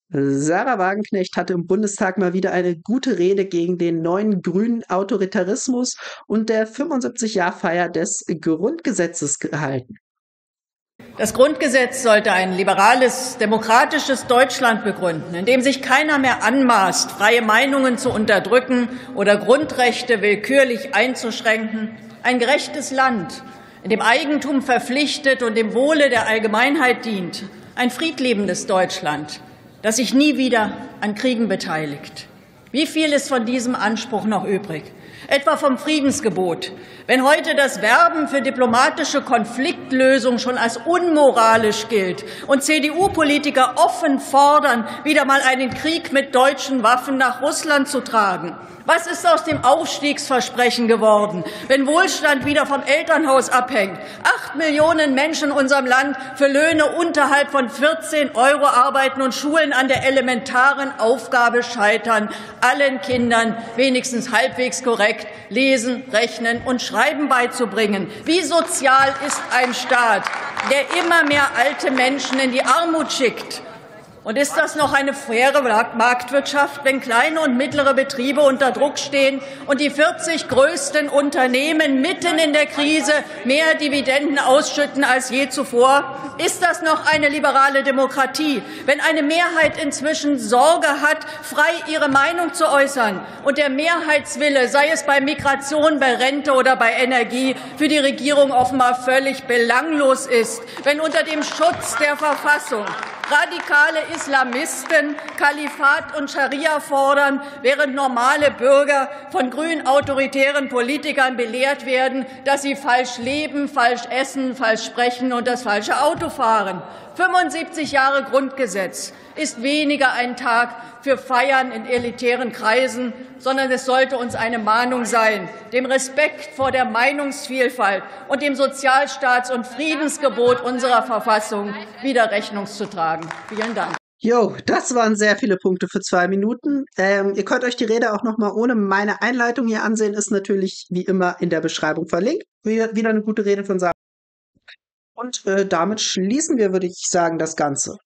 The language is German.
Sarah Wagenknecht hatte im Bundestag mal wieder eine gute Rede gegen den neuen grünen Autoritarismus und der 75-Jahr-Feier des Grundgesetzes gehalten. Das Grundgesetz sollte ein liberales, demokratisches Deutschland begründen, in dem sich keiner mehr anmaßt, freie Meinungen zu unterdrücken oder Grundrechte willkürlich einzuschränken. Ein gerechtes Land, in dem Eigentum verpflichtet und dem Wohle der Allgemeinheit dient. Ein friedliebendes Deutschland, das sich nie wieder an Kriegen beteiligt. Wie viel ist von diesem Anspruch noch übrig? Etwa vom Friedensgebot. Wenn heute das Werben für diplomatische Konfliktlösung schon als unmoralisch gilt und CDU-Politiker offen fordern, wieder mal einen Krieg mit deutschen Waffen nach Russland zu tragen. Was ist aus dem Aufstiegsversprechen geworden, wenn Wohlstand wieder vom Elternhaus abhängt? 8 Millionen Menschen in unserem Land für Löhne unterhalb von 14 € arbeiten und Schulen an der elementaren Aufgabe scheitern, allen Kindern wenigstens halbwegs korrekt Lesen, Rechnen und Schreiben beizubringen. Wie sozial ist ein Staat, der immer mehr alte Menschen in die Armut schickt? Und ist das noch eine faire Marktwirtschaft, wenn kleine und mittlere Betriebe unter Druck stehen und die 40 größten Unternehmen mitten in der Krise mehr Dividenden ausschütten als je zuvor? Ist das noch eine liberale Demokratie, wenn eine Mehrheit inzwischen Sorge hat, frei ihre Meinung zu äußern und der Mehrheitswille, sei es bei Migration, bei Rente oder bei Energie, für die Regierung offenbar völlig belanglos ist, wenn unter dem Schutz der Verfassung radikale Islamisten Kalifat und Scharia fordern, während normale Bürger von grün autoritären Politikern belehrt werden, dass sie falsch leben, falsch essen, falsch sprechen und das falsche Auto fahren. 75 Jahre Grundgesetz ist weniger ein Tag für Feiern in elitären Kreisen, sondern es sollte uns eine Mahnung sein, dem Respekt vor der Meinungsvielfalt und dem Sozialstaats- und Friedensgebot unserer Verfassung wieder Rechnung zu tragen. Vielen Dank. Jo, das waren sehr viele Punkte für 2 Minuten. Ihr könnt euch die Rede auch nochmal ohne meine Einleitung hier ansehen, ist natürlich wie immer in der Beschreibung verlinkt. Wieder eine gute Rede von Sarah. Und damit schließen wir, würde ich sagen, das Ganze.